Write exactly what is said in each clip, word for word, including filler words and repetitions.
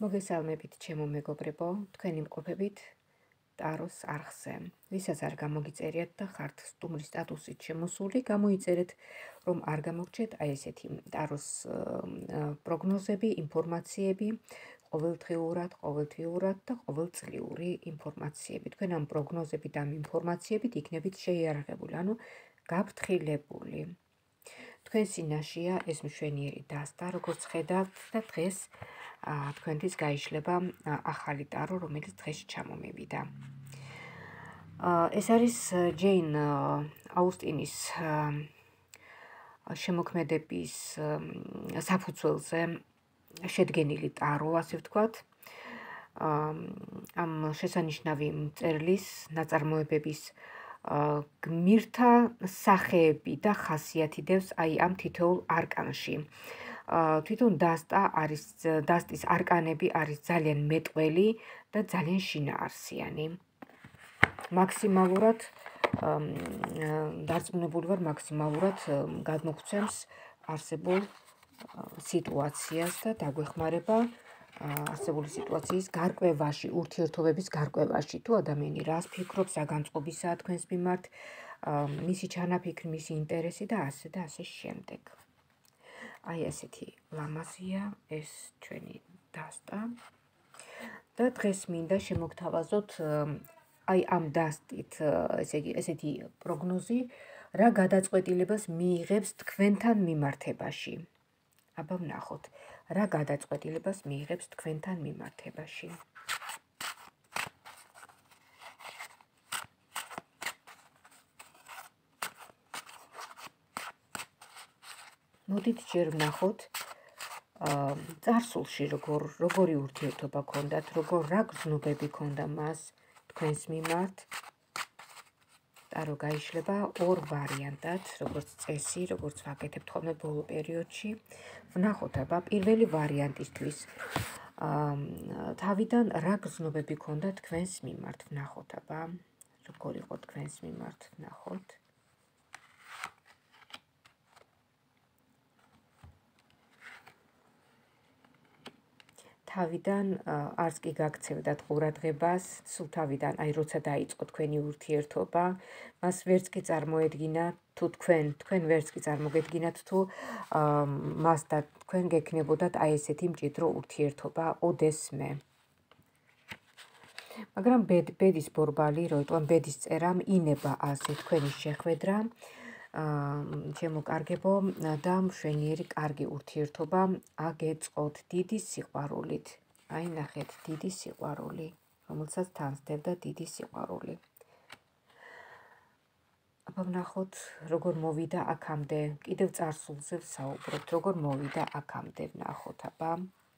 მოგესალმებით ჩემო მეგობრებო, თქვენ იმყოფებით ტაროს არხზე. ვისაც არ გამოგიწერიათ და ხართ სტუმრის სტატუსით შემოსული, გამოიწერეთ, რომ არ გამოგჩეთ აი ესეთი ტაროს პროგნოზები, ინფორმაციები, ყოველდღიურად, ყოველთვიურად და ყოველწლიური ინფორმაციები. თქვენ ამ პროგნოზებით, ამ ინფორმაციებით იქნებით შეიარაღებული, ანუ გაფრთხილებული. თქვენ წინაშეა ეს მშვენიერი დასტა, როგორც ხედავთ და დღეს თქვენთვის გაიშლება ახალი ტარო, რომელიც დღეს ჩამომივიდა. ეს არის ჯეინ აუსტინის შემოქმედების საფუძველზე შედგენილი ტარო, ასე ვთქვათ. ამ შესანიშნავი მწერლის ნაწარმოებების გმირთა სახეები და ხასიათი დევს აი ამ თითოეულ არკანში. თვითონ დასტა არის დასტის არკანები არის ძალიან მეტყველი და ძალიან შინაარსიანი. მაქსიმალურად დარწმუნებული ვარ, მაქსიმალურად გადმოგცემს არსებულ სიტუაციას და დაგვეხმარება არსებული სიტუაციის გარკვევაში, ურთიერთობების გარკვევაში. თუ ადამიანი რას ფიქრობს, რა განწყობისაა თქვენს მიმართ, მისი ჩანაფიქრი, მისი ინტერესი და ასე და ასე შემდეგ. აი ესეთი ლამაზია ეს ჩვენი დასტა და დღეს მინდა შემოგთავაზოთ აი ამ დასტით, ესე იგი, ესეთი პროგნოზი, რა გადაწყვეტილებას მიიღებს თქვენთან მიმართებაში. აბა ვნახოთ, რა გადაწყვეტილებას მიიღებს თქვენთან მიმართებაში. მოდით ჯერ ვნახოთ წარსულში როგორ როგორი ურთიერთობა ქონდათ, როგორ რა გრძნობები ქონდა მას თქვენს მიმართ. ტარო გაიშლება ორ ვარიანტად, როგორც წესი, როგორც ვაკეთებთ ხოლმე ბოლო პერიოდში. ვნახოთ აბა პირველი ვარიანტისთვის თავიდან რა გრძნობები ქონდა თქვენს მიმართ. ვნახოთ აბა როგორ იყო თქვენს მიმართ, ვნახოთ. თავიდან არც კი გაქცევდათ ყურადღებას, სულ თავიდან, აი როცა დაიწყო თქვენი ურთიერთობა, მას ვერც კი წარმოედგინა თუ თქვენ, თქვენ ვერც კი წარმოგედგინათ თუ მას და თქვენ გექნებოდათ აი ესეთი მჭიდრო ურთიერთობა ოდესმე. მაგრამ ბედის ბორბალი, როიტყვან ბედის წერამ ინება ასე თქვენი შეხვედრა, შემოკარგებო და მშვენიერი კარგი ურთიერთობა აგეწყოთ დიდი სიყვარულით. აი ნახეთ, დიდი სიყვარული, რომელსაც თანსდებდა დიდი სიყვარული. აბა ვნახოთ, როგორ მოვიდა აქამდე, კიდევ წარსულზე ვსაუბრობთ, როგორ მოვიდა აქამდე, ვნახოთ აბა.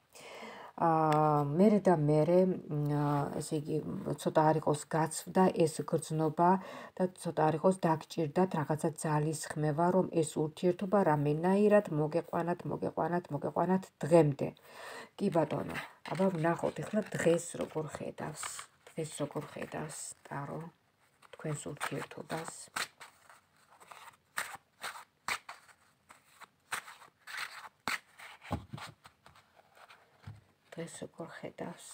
მერე და მერე, ესე იგი, ცოტა არ იყოს გაცვდა ეს გრძნობა და ცოტა არ იყოს დაგჭირდათ რაღაცა ძალის ხმევა, რომ ეს ურთიერთობა რამენაირად მოგეყვანათ, მოგეყვანათ, მოგეყვანათ დღემდე. კი ბატონო, აბა ვნახოთ ახლა დღეს როგორ ხედავს, დღეს როგორ ხედავს ტარო თქვენს ურთიერთობას. დღეს როგორ ხედავს.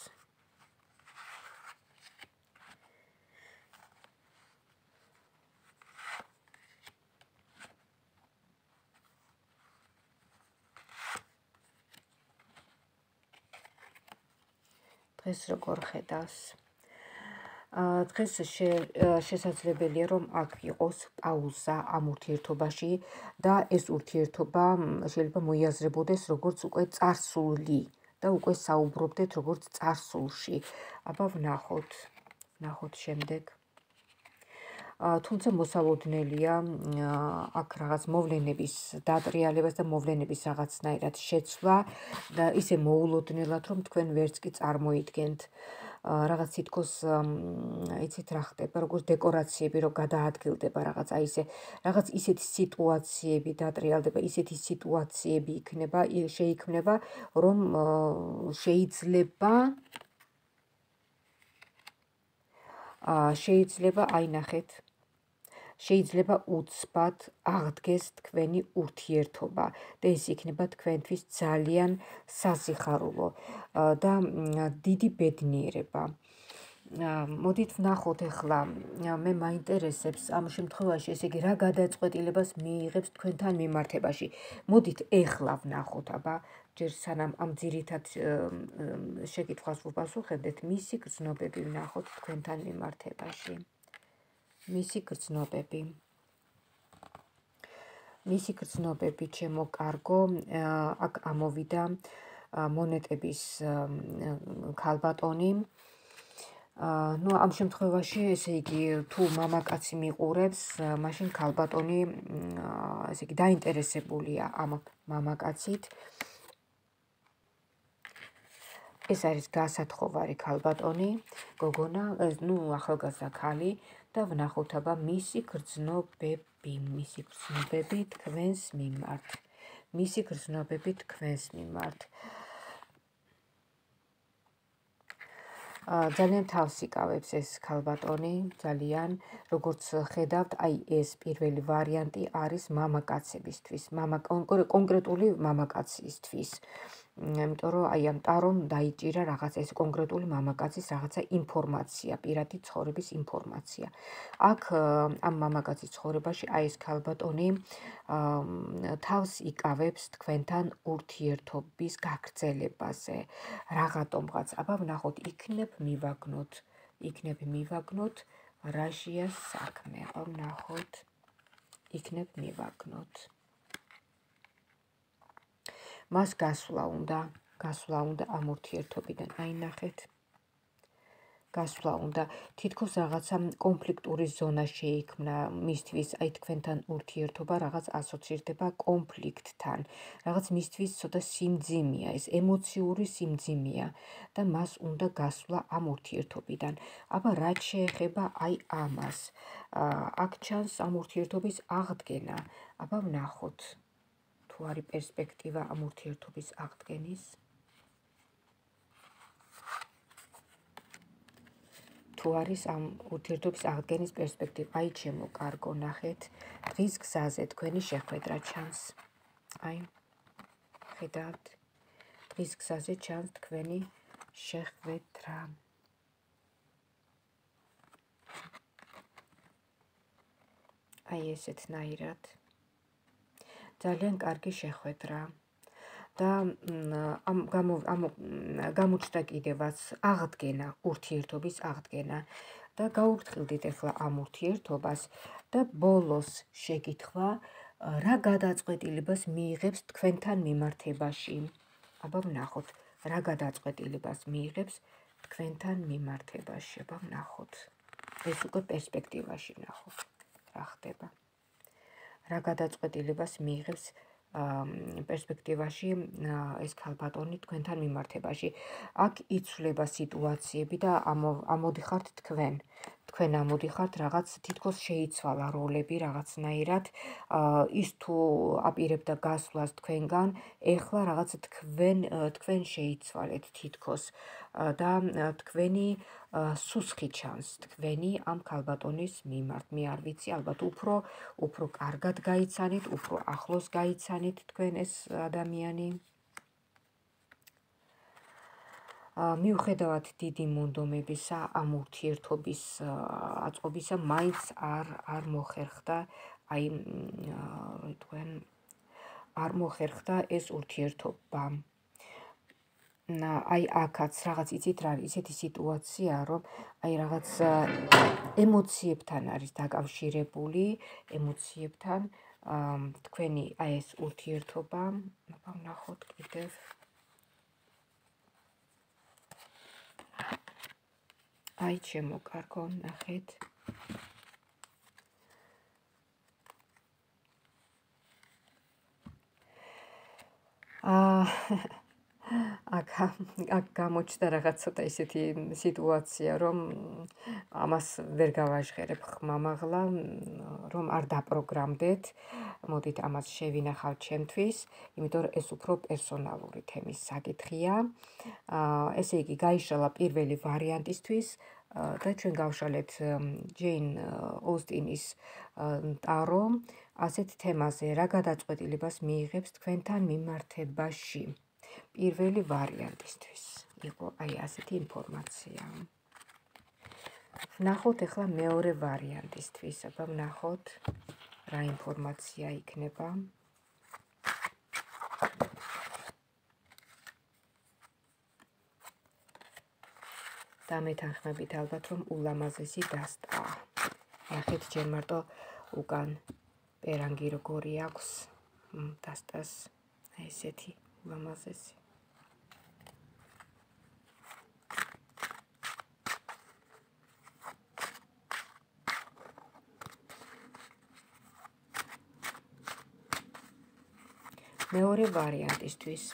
დღეს როგორ ხედავს. დღეს შესაძლებელია, რომ აქ იყოს პაუზა ამ ურთიერთობაში და ეს ურთიერთობა შეიძლება მოიაზრებოდეს როგორც უკვე წარსული და უკვე საუბრობდეთ როგორც წარსულში. აბა ვნახოთ, ვნახოთ შემდეგ. თუმცა მოსალოდნელია აქ რაღაც მოვლენების დატრიალებას და მოვლენების რაღაცნაირად შეცვლა და ისე მოულოდნელად, რომ თქვენ ვერც კი წარმოიდგენთ. რაღაც თითქოს იცით რა ხდება, როგორც დეკორაციები რო გადაადგილდება რაღაც აი ესე რაღაც ისეთი სიტუაციები დატრიალდება, ისეთი სიტუაციები იქნება, შეიქმნება, რომ შეიძლება შეიძლება აი ნახეთ, შეიძლება უცბად აღდგეს თქვენი ურთიერთობა და ეს იქნება თქვენთვის ძალიან სასიხარულო და დიდი ბედნიერება. მოდით ვნახოთ ახლა, მე მაინტერესებს ამ შემთხვევაში, ესე იგი, რა გადაწყვეტილებას მიიღებს თქვენთან მიმართებაში. მოდით ეხლა ვნახოთ, აბა, ჯერ სანამ ამ ძირითად შეკითხვას ვუპასუხებდეთ, მისი გრძნობები ვნახოთ თქვენთან მიმართებაში. მისი გრძნობები. მისი გრძნობები, ჩემო კარგო, აქ ამოვიდა მონეტების ქალბატონი. ნუ ამ შემთხვევაში, ესე იგი, თუ მამაკაცი მიყურებს, მაშინ ქალბატონი, ესე იგი, დაინტერესებულია ამ მამაკაცით. ეს არის გასათხოვარი ქალბატონი, გოგონა, ნუ ახალგაზრდა ქალი და ვნახოთ აბა მისი გრძნობები, მისი გრძნობები თქვენს მიმართ. მისი გრძნობები თქვენს მიმართ. ძალიან თავს იკავებს ეს ქალბატონი, ძალიან, როგორც ხედავთ, აი ეს პირველი ვარიანტი არის მამაკაცებისთვის, კონკრეტული მამაკაცისთვის. იმიტომ რომ აი ამ ტარომ დაიჭირა რაღაცა ეს კონკრეტული მამაკაცის რაღაცა ინფორმაცია, პირადი ცხოვრების ინფორმაცია. აქ ამ მამაკაცის ცხოვრებაში აი ეს ქალბატონი თავს იკავებს თქვენთან ურთიერთობის გაგრძელებაზე, რაღაცომღაც. აბა ვნახოთ, იქნებ მივაგნოთ, იქნებ მივაგნოთ, რაშია საქმე. აბა ვნახოთ, იქნებ მივაგნოთ. მას გასვლა უნდა, გასვლა უნდა ამ ურთიერთობიდან. აი ნახეთ. გასვლა უნდა. თითქოს რაღაცა კონფლიქტური ზონა შეიქმნა მისთვის, აი თქვენთან ურთიერთობა რაღაც ასოცირდება კონფლიქტთან. რაღაც მისთვის ცოტა სიმძიმეა, ეს ემოციური სიმძიმეა და მას უნდა გასვლა ამ ურთიერთობიდან. აბა რაც შეეხება აი ამას, აქ ჩანს ამ ურთიერთობის აღდგენა. აბა ვნახოთ. თუ არის პერსპექტივა ამ ურთიერთობის აღდგენის. თუ არის ამ ურთიერთობის აღდგენის პერსპექტივა. აი ჩემო კარგო, ნახეთ, დღის გზაზე თქვენი შეხვედრა ჩანს. აი, ხედავთ, დღის გზაზე ჩანს თქვენი შეხვედრა. აი ესეთნაირად. ძალიან კარგი შეხვედრა და ამ გამოჩნდა კიდევაც აღდგენა, ურთიერთობის აღდგენა და გაუფრთხილდით ახლა ამ ურთიერთობას და ბოლოს შეკითხვა, რა გადაწყვეტილებას მიიღებს თქვენთან მიმართებაში. აბა ვნახოთ, რა გადაწყვეტილებას მიიღებს თქვენთან მიმართებაში. აბა ვნახოთ. ეს უკვე პერსპექტივაში ვნახოთ, რა ხდება. რა გადაწყვეტილებას მიიღებს პერსპექტივაში ეს ქალბატონი თქვენთან მიმართებაში. აქ იცვლება სიტუაციები და ამოდიხართ თქვენ. თქვენ ამოდიხართ, რაღაც თითქოს შეიცვალა როლები რაღაცნაირად. ის თუ აპირებდა გასვლას თქვენგან, ეხლა რაღაც თქვენ თქვენ შეიცვალეთ თითქოს და თქვენი სუსხი ჩანს თქვენი ამ ქალბატონის მიმართ. მე არ ვიცი, ალბათ უფრო უფრო კარგად გაიცანით, უფრო ახლოს გაიცანით თქვენ ეს ადამიანი. მიუხედავად დიდი მონდომებისა, ამ ურთიერთობის აწყობისა, მაინც არ არ მოხერხდა, აი თქვენ არ მოხერხდა ეს ურთიერთობა. აი აქაც რაღაც იცით რა არის ისეთი სიტუაცია, რომ აი რაღაც ემოციებთან არის დაკავშირებული, ემოციებთან თქვენი აი ეს ურთიერთობა. აბა ვნახოთ კიდევ. აი ჩემო კარგო, ნახეთ. აა აქ აქ გამოჩნდა რაღაც ცოტა ისეთი სიტუაცია, რომ ამას ვერ გავაჟღერებ ხმამაღლა, რომ არ დაპროგრამდეთ. მოდით ამას შევინახავთ ჩემთვის, იმიტომ რომ ეს უფრო პერსონალური თემის საკითხია. ესე იგი, გაიშალა პირველი ვარიანტისთვის და ჩვენ გავშალეთ ჯეინ ოსტინის ტარო ასეთ თემაზე, რა გადაწყვეტილებას მიიღებს თქვენთან მიმართებაში. პირველი ვარიანტისთვის იყო აი ასეთი ინფორმაცია. ვნახოთ ახლა მეორე ვარიანტისთვის, აბა ვნახოთ რა ინფორმაცია იქნება. და მეთანხმებით ალბათ რომ ულამაზესი დასტა. ნახეთ ჯერ მარტო უკან პერანგი როგორი აქვს დასტას აი ესეთი ულამაზესი. მეორე ვარიანტისთვის.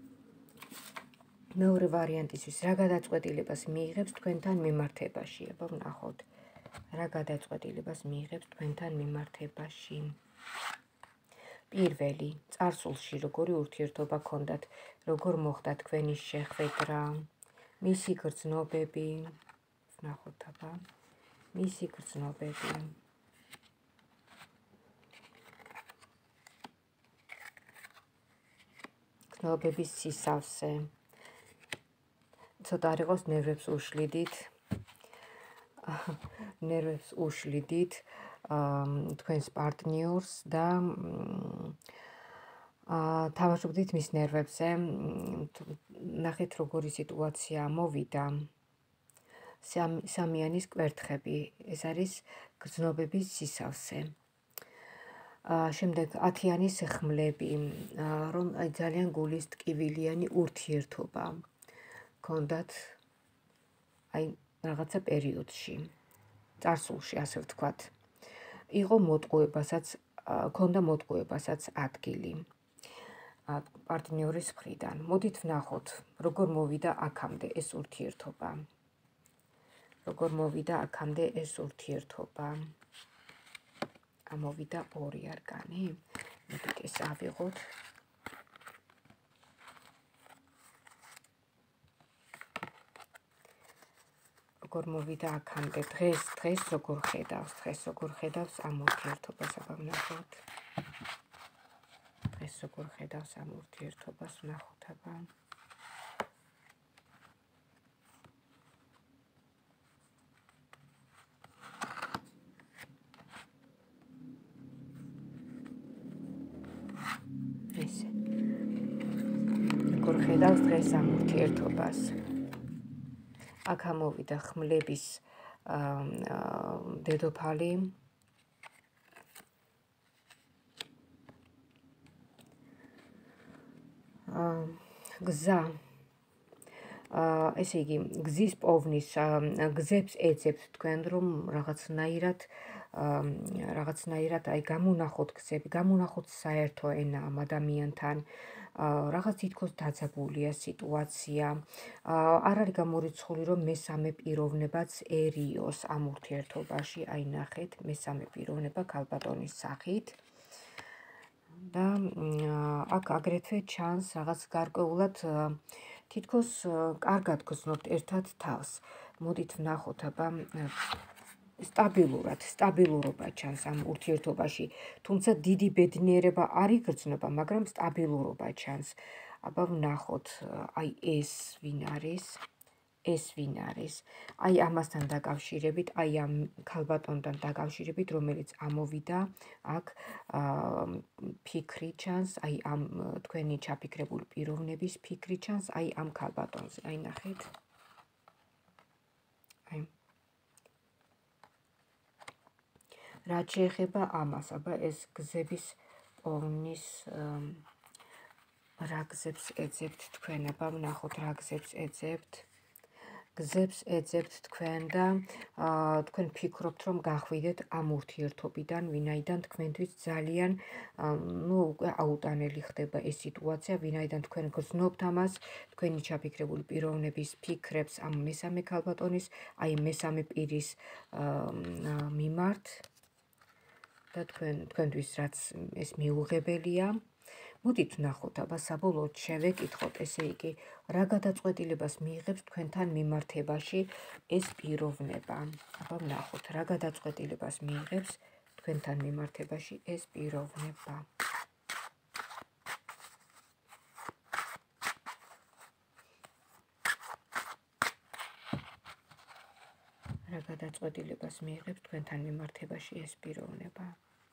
მეორე ვარიანტისთვის რა გადაწყვეტილებას მიიღებს თქვენთან მიმართებაში? აბა ვნახოთ. რა გადაწყვეტილებას მიიღებს თქვენთან მიმართებაში? პირველი, წარსულში როგორი ურთიერთობა გქონდათ, როგორ მოხდა თქვენი შეხვედრა, მისი გრძნობები, ვნახოთ აბა, მისი გრძნობები. გრძნობების სისავსე. ცოტა არ იყოს ნერვებს უშლიდით. ნერვებს უშლიდით თქვენს პარტნიორს და თამაშობდით მის ნერვებზე. ნახეთ როგორი სიტუაცია მოვიდა. სამიანის კვერთხები, ეს არის გრძნობების სისავსე. შემდეგ ათიანის ხმლები, რომ ძალიან გულის ტკივილიანი ურთიერთობა გქონდათ აი რაღაცა პერიოდში, წარსულში, ასე ვთქვათ. იყო მოტყუებასაც, გქონდა მოტყუებასაც ადგილი პარტნიორის მხრიდან. მოდით ვნახოთ, როგორ მოვიდა აქამდე ეს ურთიერთობა. როგორ მოვიდა აქამდე ეს ურთიერთობა. ამოვიდა ორი არკანი. მოდით ეს ავიღოთ. როგორ მოვიდა აქამდე დღეს, დღეს როგორ ხედავს, დღეს როგორ ხედავს ამ ურთიერთობას, აბა ვნახოთ. დღეს როგორ ხედავს ამ ურთიერთობას, ვნახოთ აბა. ესე. როგორ ხედავს დღეს ამ ურთიერთობას. აქ ამოვიდა ხმლების დედოფალი. გზა. ესე იგი, გზის პოვნის გზებს ეძებთ თქვენ, რომ რაღაცნაირად რაღაცნაირად აი გამონახოთ გზები, გამონახოთ საერთო ენა ამ ადამიანთან. რაღაც თითქოს დაძაბულია სიტუაცია. არ არის გამორიცხული, რომ მესამე პიროვნებაცერიოს ამ ურთიერთობაში, აი ნახეთ, მესამე პიროვნება ქალბატონის სახით. და აქ აგრეთვე ჩანს რაღაც გარკვეულად თითქოს კარგად გრძნობთ ერთად თავს. მოდით ვნახოთ აბა სტაბილურად, სტაბილურობა ჩანს ამ ურთიერთობაში. თუმცა დიდი ბედნიერება არ იგრძნობა, მაგრამ სტაბილურობა ჩანს. აბა ვნახოთ, აი ეს ვინ არის? ეს ვინ არის? აი ამასთან დაკავშირებით, აი ამ ქალბატონთან დაკავშირებით, რომელიც ამოვიდა, აქ ფიქრი ჩანს, აი ამ თქვენი ჩაფიქრებული პიროვნების ფიქრი ჩანს, აი ამ ქალბატონზე. აი ნახეთ. აი რაც შეეხება ამას, აბა ეს გზების პოვნის რა გზებს ეძებთ თქვენ, აბა ვნახოთ რა გზებს ეძებთ. გზებს ეძებთ თქვენ და თქვენ ფიქრობთ, რომ გახვიდეთ ამ ურთიერთობიდან, ვინაიდან თქვენთვის ძალიან ნუ უკვე აუტანელი ხდება ეს სიტუაცია, ვინაიდან თქვენ გრძნობთ ამას, თქვენი ჩაფიქრებული პიროვნების ფიქრებს ამ მესამე ქალბატონის, აი მესამე პირის მიმართ და თქვენ თქვენთვის რაც ეს მიუღებელია. მოდით ვნახოთ, აბა საბოლოოდ შევეკითხოთ, ესე იგი, რა გადაწყვეტილებას მიიღებს თქვენთან მიმართებაში ეს პიროვნება. აბა ვნახოთ, რა გადაწყვეტილებას მიიღებს თქვენთან მიმართებაში ეს პიროვნება. რა გადაწყვეტილებას მიიღებს თქვენთან მიმართებაში ეს პიროვნება.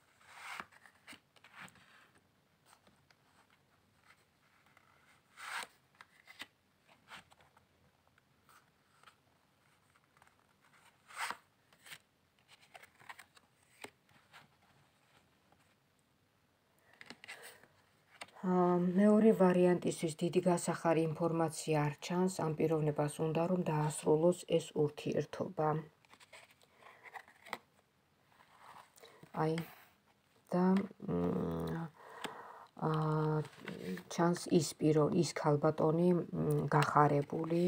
მეორე ვარიანტისთვის დიდი გასახარი ინფორმაცია არ ჩანს, ამ პიროვნებას უნდა რომ დაასრულოს ეს ურთიერთობა. აი და ჩანს ის პირო, ის ქალბატონი გახარებული.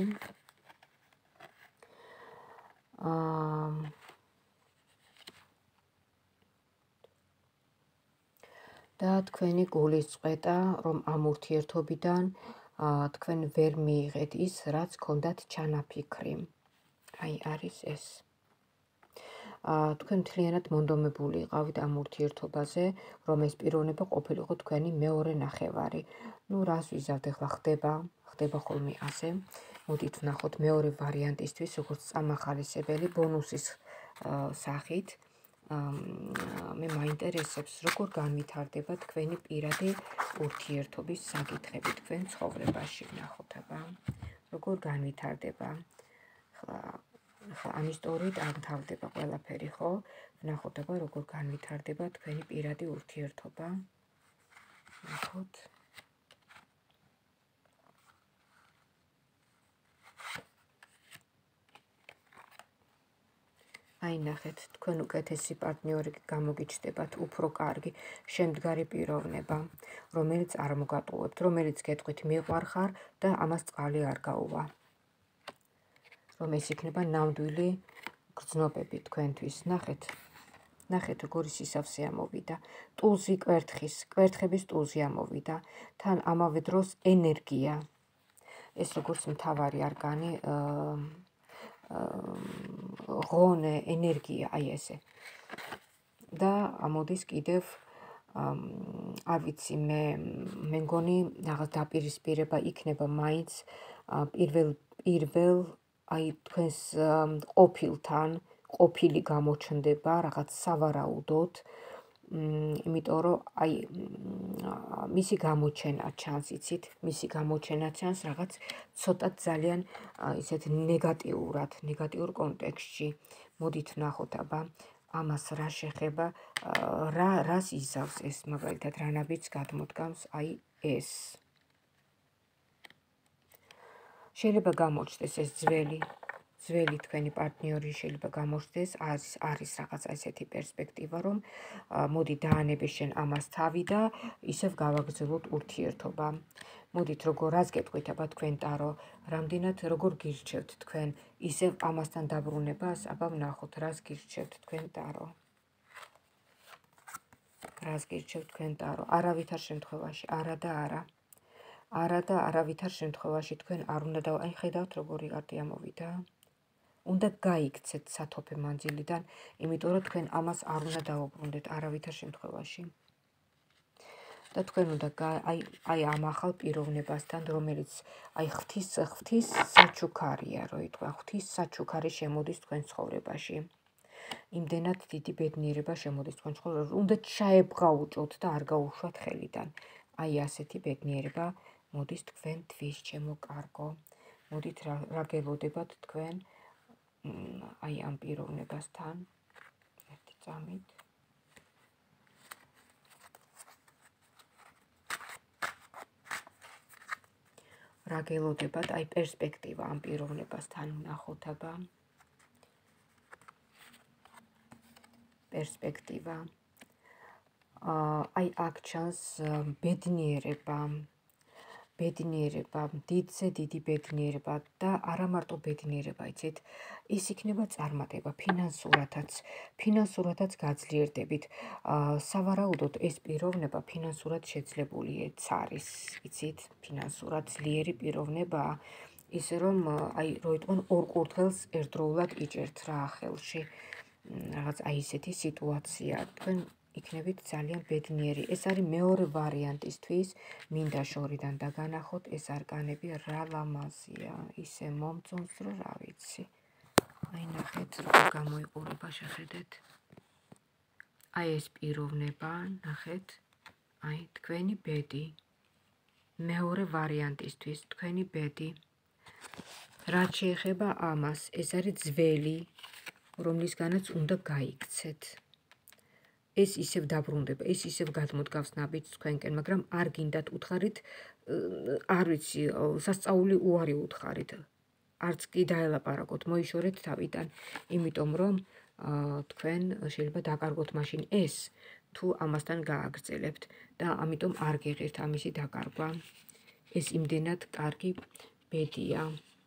და თქვენი გულისწყეტა, რომ ამ ურთიერთობიდან თქვენ ვერ მიიღეთ ის, რაც გქონდათ ჩანაფიქრი. აი არის ეს. თქვენ მთლიანად მონდომებული იყავით ამ ურთიერთობაზე, რომ ეს პიროვნება ყოფილიყო თქვენი მეორე ნახევარი. ნუ რას ვიზავთ, ახლა ხდება, ხდება ხოლმე ასე. მოდით ვნახოთ მეორე ვარიანტისთვის, როგორც წამახალისებელი ბონუსის სახით. მე მაინტერესებს, როგორ განვითარდება თქვენი პირადი ურთიერთობის საკითხები თქვენ ცხოვრებაში. ვნახოთ აბა, როგორ განვითარდება. ხა ამ ისტორიით ამთავრდება ყველაფერი, ხო? ვნახოთ აბა, როგორ განვითარდება თქვენი პირადი ურთიერთობა. ვნახოთ. აი ნახეთ, თქვენ უკეთესი პარტნიორი გამოგიჩნდებათ, უფრო კარგი, შემდგარი პიროვნება, რომელიც არ მოგატყუებთ, რომელიც გეტყვით მიყვარხარ და ამას წყალი არ გაუვა. რომ ეს იქნება ნამდვილი გრძნობები თქვენთვის. ნახეთ, ნახეთ, როგორი სისავსე ამოვიდა. ტულზი კვერთხის, კვერთხების ტულზი ამოვიდა. თან ამავე დროს ენერგია. ეს როგორც მთავარი არკანი ღონე, ენერგია, აი ესე. და ამოდის კიდევ, არ ვიცი, მე მე მგონი რაღაც დაპირისპირება იქნება მაინც პირველ პირველ აი თქვენს ყოფილთან, ყოფილი გამოჩნდება რაღაც სავარაუდოდ, იმიტომ რომ აი მისი გამოჩენა ჩანს, იცით, მისი გამოჩენა ჩანს რაღაც ცოტა ძალიან ისეთ ნეგატიურად, ნეგატიურ კონტექსტში. მოდით ვნახოთ აბა, ამას რა შეხება, რა რას იზავს ეს, მაგალითად, რანაბიჯს გადმოდგამს აი ეს. შეიძლება გამოჩნდეს ეს ძველი, ძველი თქვენი პარტნიორი შეიძლება გამოჩნდეს, არის არის რაღაც ესეთი პერსპექტივა, რომ მოდი დაანებე შენ ამას თავი და ისევ გავაგრძელოთ ურთიერთობა. მოდით როგორ რას გეტყვით აბა თქვენ ტარო, რამდენად როგორ გირჩევთ თქვენ ისევ ამასთან დაბრუნებას, აბა ვნახოთ რას გირჩევთ თქვენ ტარო. რას გირჩევთ თქვენ ტარო, არავითარ შემთხვევაში, არა და არა. არა და არავითარ შემთხვევაში თქვენ არ უნდა და აი ხედავთ როგორი კარტი ამოვიდა. უნდა გაიქცეთ სათოფე მანძილიდან, იმიტომ რომ თქვენ ამას არ უნდა დაუბრუნდეთ არავითარ შემთხვევაში. და თქვენ უნდა აი აი ამ ახალ პიროვნებასთან, რომელიც აი ღვთის ღვთის საჩუქარია, რო იტყვა, ღვთის საჩუქარი შემოდის თქვენ ცხოვრებაში. იმდენად დიდი ბედნიერება შემოდის თქვენ ცხოვრებაში, უნდა ჩაებღაუჭოთ და არ გაუშვათ ხელიდან. აი ასეთი ბედნიერება მოდის თქვენთვის, ჩემო კარგო. მოდით რა გელოდებათ თქვენ აი ამ პიროვნებასთან ერთი წამით. რა გელოდებათ, აი პერსპექტივა ამ პიროვნებასთან ნახოთ აბა. პერსპექტივა. აი აქ ჩანს ბედნიერება, ბედნიერება, დიდზე დიდი ბედნიერება და არა მარტო ბედნიერება, იცით, ის იქნება წარმატება ფინანსურათაც, ფინანსურათაც გაძლიერდებით. სავარაუდოდ ეს პიროვნება ფინანსურად შეძლებულიაც არის, იცით, ფინანსურად ძლიერი პიროვნებაა, ისე რომ აი რო იტყვენ ორ კურდღელს ერთდროულად იჭერთ რა ხელში. რაღაც აი ესეთი სიტუაცია, თქვენ იქნებით ძალიან ბედნიერი. ეს არის მეორე ვარიანტისთვის, მინდა შორიდან დაგანახოთ, ეს არკანები რა ლამაზია, ისე მომწონს, რომ რა ვიცი. აი ნახეთ, როგორ გამოიყურება, შეხედეთ. აი ეს პიროვნება, ნახეთ, აი თქვენი ბედი. მეორე ვარიანტისთვის, თქვენი ბედი. რაც შეეხება ამას, ეს არის ძველი, რომლისგანაც უნდა გაიქცეთ. ეს ისევ დაბრუნდება, ეს ისევ გადმოდგავს ნაბიჯს თქვენკენ, მაგრამ არ გინდათ უთხარით, არ ვიცი, სასწაული უარი უთხარით. არც კი დაელაპარაკოთ, მოიშორეთ თავიდან, იმიტომ რომ თქვენ შეიძლება დაკარგოთ მაშინ ეს, თუ ამასთან გააგრძელებთ და ამიტომ არ გიღირთ ამისი დაკარგვა. ეს იმდენად კარგი ბედია.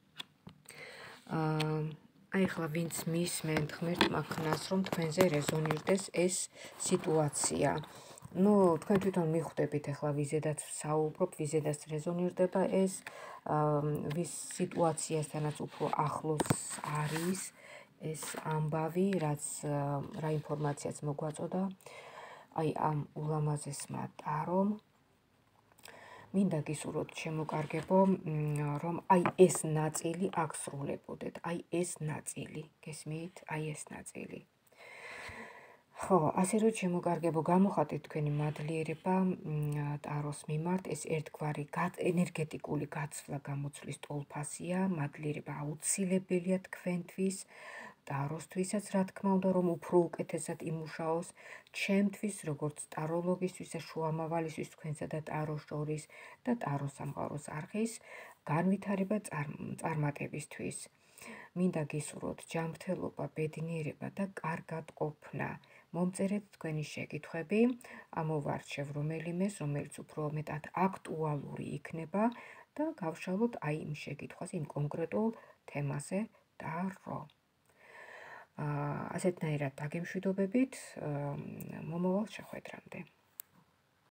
აი ახლა ვინც მისმენთ ღმერთმა ქნას, რომ თქვენზე რეზონირდეს ეს სიტუაცია. ნუ თქვენ თვითონ მიხვდებით ახლა ვიზედაც საუბრობ, ვიზედაც რეზონირდება ეს, ვის სიტუაციასთანაც უფრო ახლოს არის ეს ამბავი, რაც რა ინფორმაციაც მოგვაწოდა, აი ამ ულამაზესმა ტარომ. მინდა გისურვოთ შემოკარგებო, რომ აი ეს ნაწილი აქ სრულებოდეთ, აი ეს ნაწილი, გესმით, აი ეს ნაწილი. ხო, ასე რომ შემოკარგებო, გამოხატეთ თქვენი მადლიერება ტაროს მიმართ, ეს ერთგვარი ენერგეტიკული გაცვლა გამოცვლის ტოლფასია, მადლიერება აუცილებელია თქვენთვის, ტაროსთვისაც, რა თქმა უნდა, რომ უფრო უკეთესად იმუშაოს, ჩემთვის, როგორც ტაროლოგისთვის და შუამავალისთვის თქვენსა და ტაროს შორის და ტაროს სამყაროს არხის განვითარება წარმატებისთვის. მინდა გისურვოთ ჯანმრთელობა, ბედნიერება და კარგად ყოფნა. მომწერეთ თქვენი შეკითხვები, ამოვარჩევ რომელიმეს, რომელიც უფრო მეტად აქტუალური იქნება და გავშალოთ აი იმ შეკითხვას, იმ კონკრეტულ თემაზე ტარო. ასეთნაირად დაგემშვიდობებით, მომავალ შეხვედრამდე.